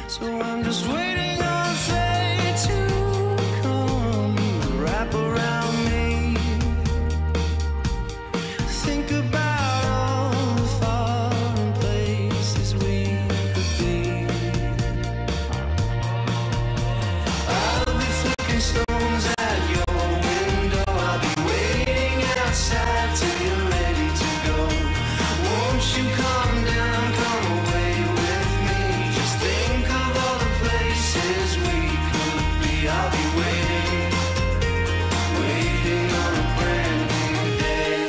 So I'm just waiting on fate to come wrap around me. Think about all the foreign places we could be. I'll be flicking stones at your window. I'll be waiting outside till you're ready to go. Won't you come down, come away with me? Just think of all the places we could be. I'll be waiting, waiting on a brand new day.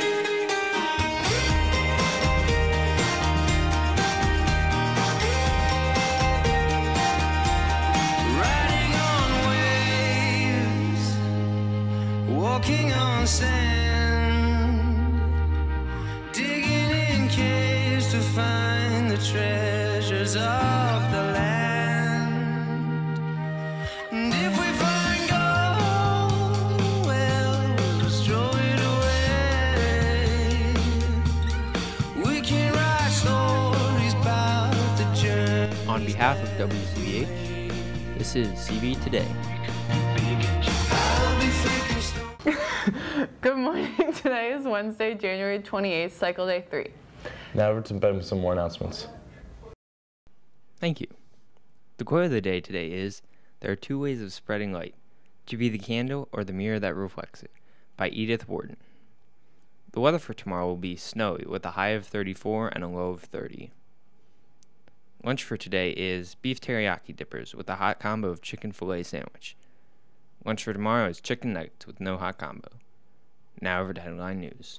Riding on waves, walking on sand, digging in caves to find the treasures of the land. And if we find gold, well, we'll just throw it away. We can write stories about the journey. On behalf of WCBH, this is CV Today. I'll be flicking stones. Good morning. Today is Wednesday, January 28th, cycle day 3. Now over to Ben with some more announcements. Thank you. The quote of the day today is, "There are two ways of spreading light, to be the candle or the mirror that reflects it," by Edith Wharton. The weather for tomorrow will be snowy with a high of 34 and a low of 30. Lunch for today is beef teriyaki dippers with a hot combo of chicken filet sandwich. Lunch for tomorrow is chicken nuggets with no hot combo. Now over to headline news.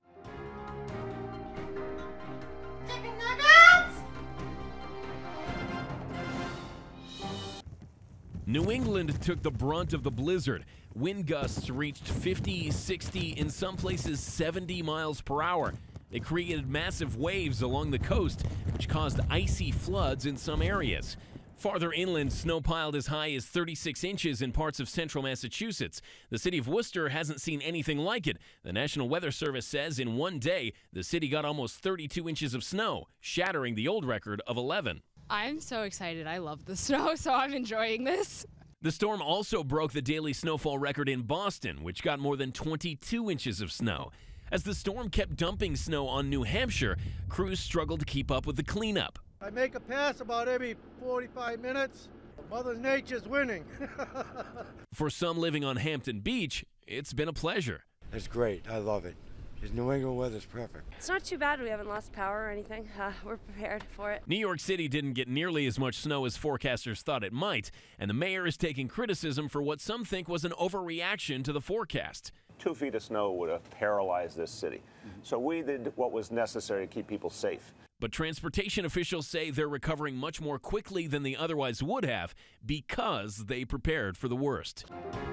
New England took the brunt of the blizzard. Wind gusts reached 50, 60, in some places 70 miles per hour. They created massive waves along the coast, which caused icy floods in some areas. Farther inland, snow piled as high as 36 inches in parts of central Massachusetts. The city of Worcester hasn't seen anything like it. The National Weather Service says in one day, the city got almost 32 inches of snow, shattering the old record of 11. I'm so excited. I love the snow, so I'm enjoying this. The storm also broke the daily snowfall record in Boston, which got more than 22 inches of snow. As the storm kept dumping snow on New Hampshire, crews struggled to keep up with the cleanup. I make a pass about every 45 minutes. Mother Nature's winning. For some living on Hampton Beach, it's been a pleasure. It's great. I love it. This New England weather's perfect. It's not too bad. We haven't lost power or anything. We're prepared for it. New York City didn't get nearly as much snow as forecasters thought it might, and the mayor is taking criticism for what some think was an overreaction to the forecast. 2 feet of snow would have paralyzed this city. So we did what was necessary to keep people safe. But transportation officials say they're recovering much more quickly than they otherwise would have because they prepared for the worst.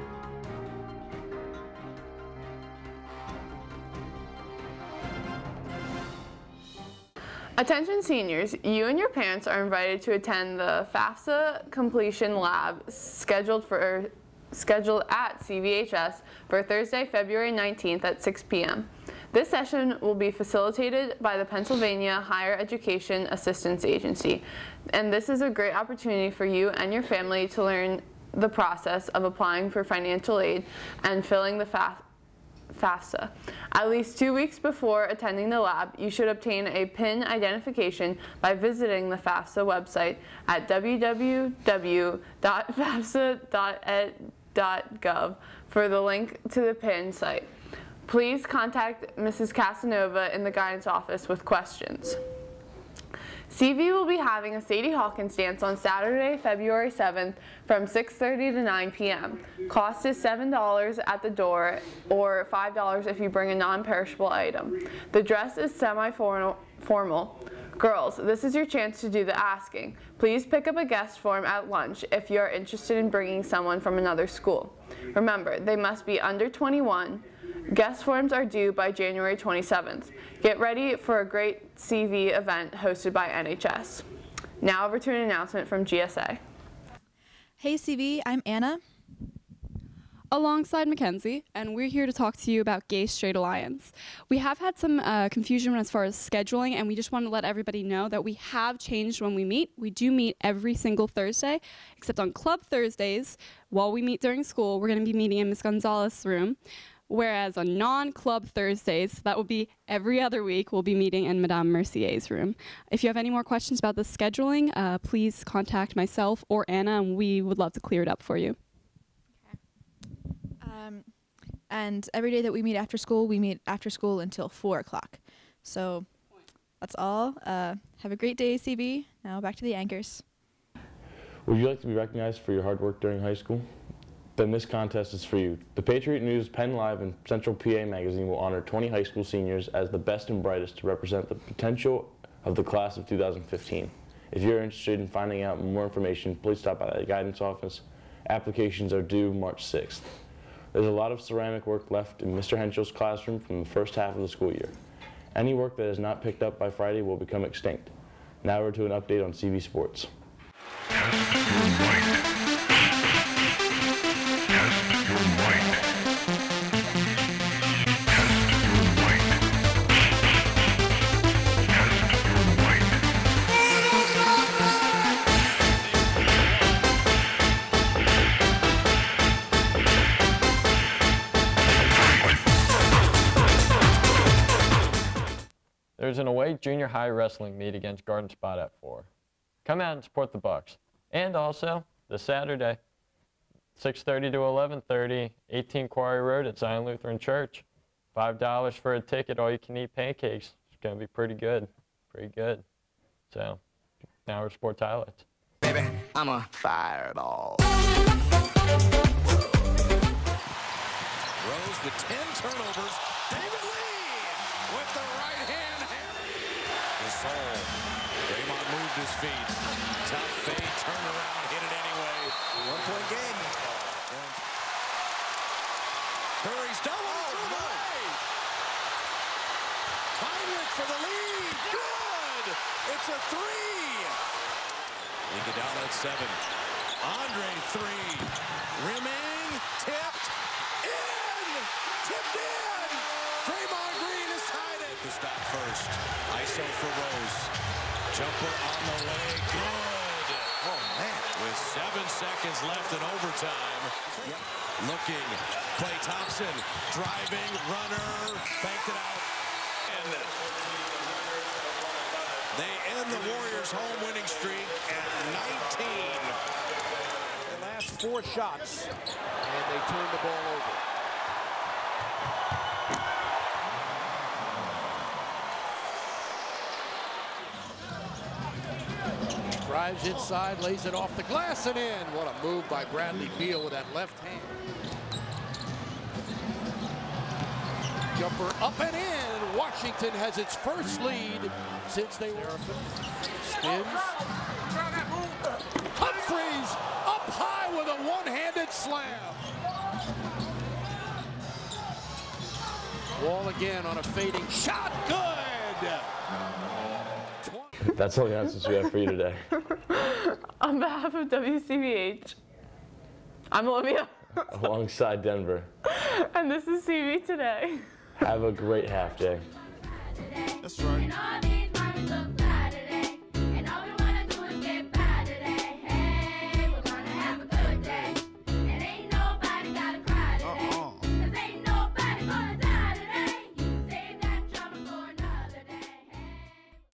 Attention seniors, you and your parents are invited to attend the FAFSA Completion Lab scheduled at CVHS for Thursday, February 19th at 6 p.m. This session will be facilitated by the Pennsylvania Higher Education Assistance Agency, and this is a great opportunity for you and your family to learn the process of applying for financial aid and filling the FAFSA. At least 2 weeks before attending the lab, you should obtain a PIN identification by visiting the FAFSA website at www.fafsa.ed.gov for the link to the PIN site. Please contact Mrs. Casanova in the guidance office with questions. CV will be having a Sadie Hawkins dance on Saturday, February 7th from 6:30 to 9 p.m. Cost is $7 at the door or $5 if you bring a non-perishable item. The dress is semi-formal. Girls, this is your chance to do the asking. Please pick up a guest form at lunch if you are interested in bringing someone from another school. Remember, they must be under 21. Guest forms are due by January 27th. Get ready for a great CV event hosted by NHS. Now over to an announcement from GSA. Hey CV, I'm Anna. alongside Mackenzie, and we're here to talk to you about Gay Straight Alliance. We have had some confusion as far as scheduling, and we just want to let everybody know that we have changed when we meet. We do meet every single Thursday, except on Club Thursdays. While we meet during school, we're going to be meeting in Ms. Gonzalez's room, whereas on non-Club Thursdays, that will be every other week, we'll be meeting in Madame Mercier's room. If you have any more questions about the scheduling, please contact myself or Anna, and we would love to clear it up for you. And every day that we meet after school until 4 o'clock. So that's all. Have a great day, CB. Now back to the anchors. Would you like to be recognized for your hard work during high school? Then this contest is for you. The Patriot News, Penn Live, and Central PA Magazine will honor 20 high school seniors as the best and brightest to represent the potential of the class of 2015. If you're interested in finding out more information, please stop by the guidance office. Applications are due March 6th. There's a lot of ceramic work left in Mr. Henschel's classroom from the first half of the school year. Any work that is not picked up by Friday will become extinct. Now we're to an update on CV Sports. There's an away junior high wrestling meet against Garden Spot at 4. Come out and support the Bucks. And also, this Saturday, 6:30 to 11:30, 18 Quarry Road at Zion Lutheran Church. $5 for a ticket, all you can eat pancakes. It's going to be pretty good, pretty good. So, now we're sports highlights. Baby, I'm a fireball. Rose with 10 turnovers. David Lee with the right hand. Gasol. Draymond moved his feet. Tough fade, turn around, hit it anyway. 1-point game. Curry's double through the way. Heinrich for the lead. Good. It's a three. Iguodala at 7. Andre 3. Rimming. Tipped. In. Tipped in. Draymond Green has tied it. To stop first. ISO for Rose. Jumper on the leg. Good. Oh, man. With 7 seconds left in overtime. Looking. Klay Thompson. Driving. Runner. Banked it out. And they end the Warriors' home winning streak at 19. The last 4 shots, and they turn the ball over. Drives inside, lays it off the glass and in. What a move by Bradley Beal with that left hand. Jumper up and in. Washington has its first lead since they were. Spins. Humphries up high with a one-handed slam. Wall again on a fading shot. Good. That's all the answers we have for you today. On behalf of WCBH, I'm Olivia. Alongside Denver. And this is CV Today. Have a great half day. That's right.